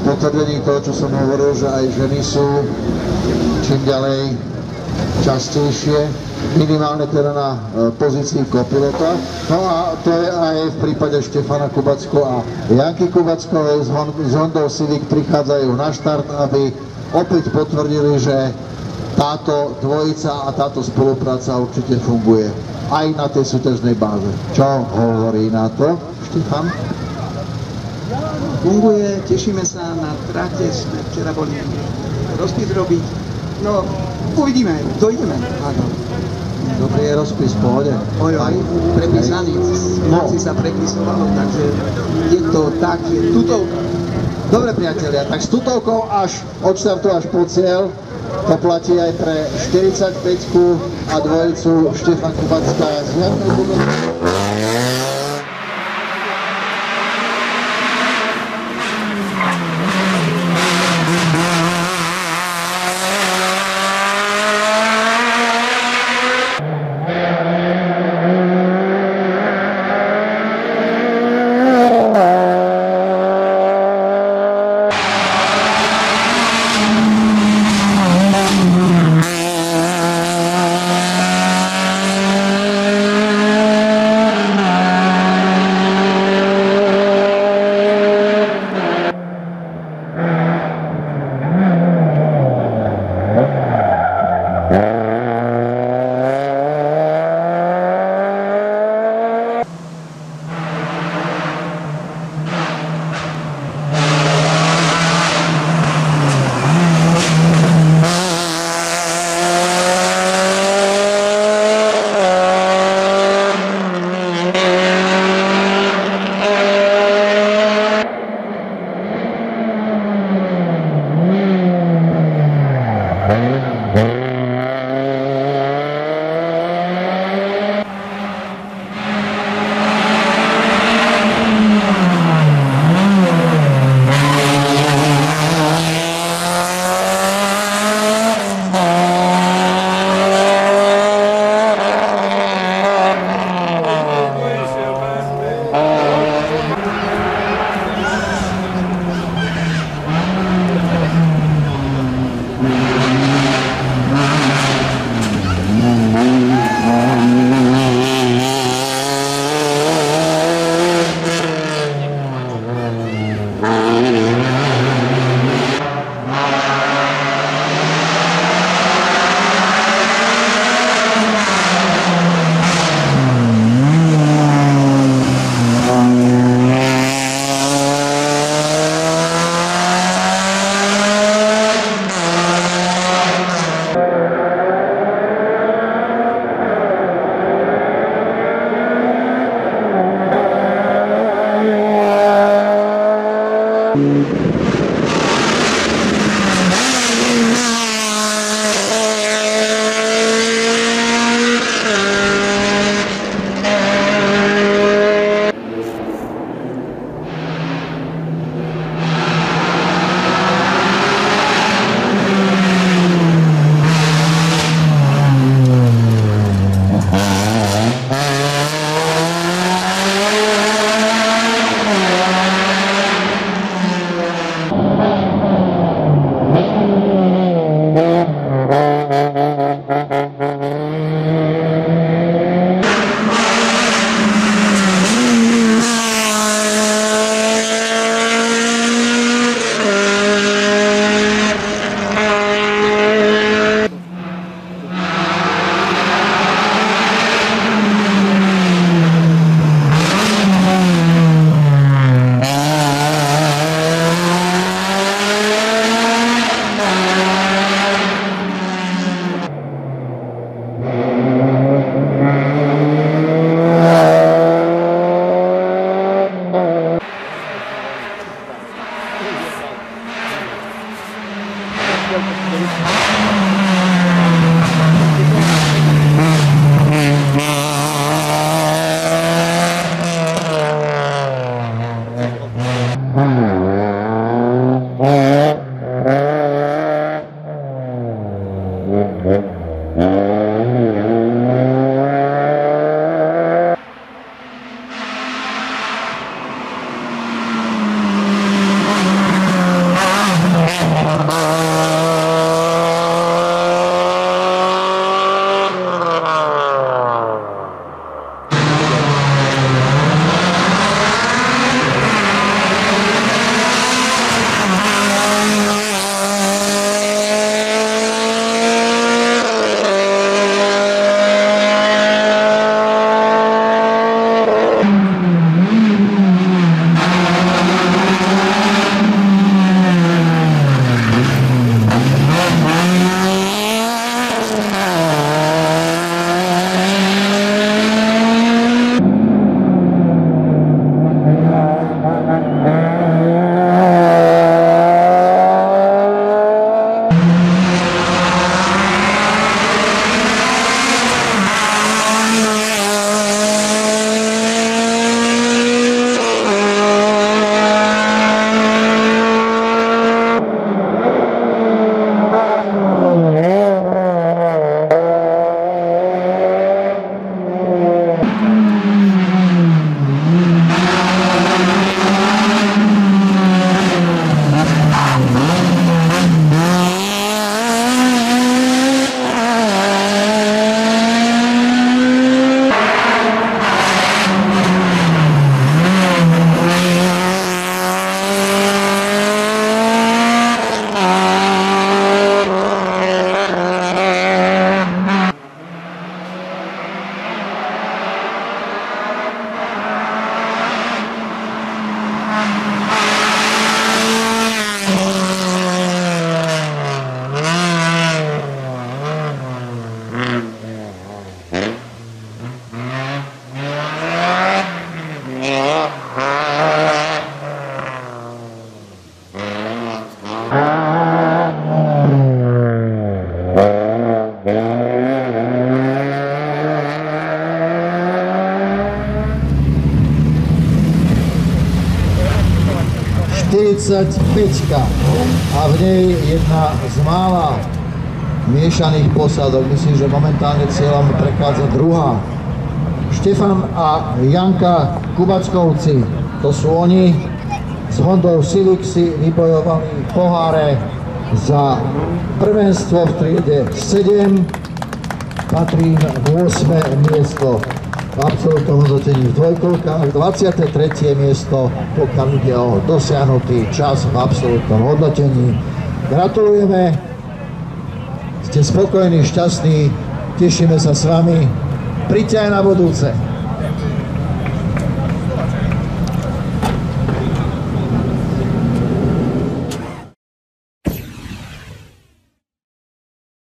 potvrdení toho, čo som hovoril, že aj ženy sú čím ďalej častejšie, minimálne teda na pozícii kopilota. No a to je aj v prípade Štefana Kubacko a Janky Kubackovej z Hondou Civic prichádzajú na štart, aby opäť potvrdili, že táto dvojica a táto spolupráca určite funguje aj na tej súťažnej báze. Čo hovorí na to, Štefan? Funguje, tešíme sa na trate, sme včera boli rozpis robiť. No, uvidíme, dojdeme. Dobrý je rozpis, v pohode. Aj prepísaný, si sa prepisovalo, takže je to tak, že tutovka. Dobre priatelia, tak s tutovkou až od štartu až po cieľ, to platí aj pre 45-ku a dvojicu Štefan Kubacka z Jankou Kubackou. 45 a v nej jedna z mála miešaných posádok. Myslím, že momentálne cieľom prechádza druhá. Štefan a Janka Kubackovci, to sú oni. S Hondou Civic si vybojovali poháre za prvenstvo v triede 7. Patrí na 8. miesto v absolútnom hodnotení v dvojkolkách, 23. miesto, pokiaľ ide o dosiahnutý čas v absolútnom hodnotení. Gratulujeme, ste spokojní, šťastní, tešíme sa s vami. Príďte aj na budúce.